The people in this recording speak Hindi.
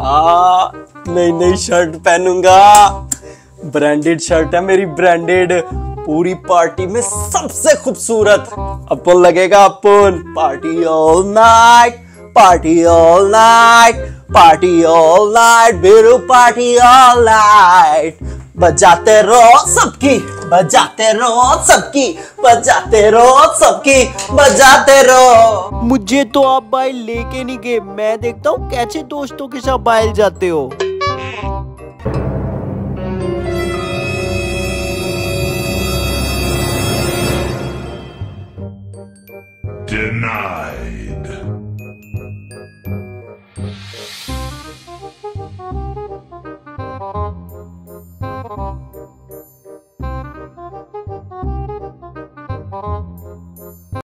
नई नई शर्ट पहनूंगा। ब्रांडेड शर्ट है मेरी, ब्रांडेड। पूरी पार्टी में सबसे खूबसूरत अपन लगेगा। अपन party all night, party all night, party all night, बेरू पार्टी ऑल नाइट। बजाते रहो सबकी, बजाते रहो सबकी, बजाते रहो सबकी, बजाते रहो। मुझे तो आप बाइल लेके नहीं गए। मैं देखता हूँ कैसे दोस्तों के साथ बाइल जाते हो। Denied.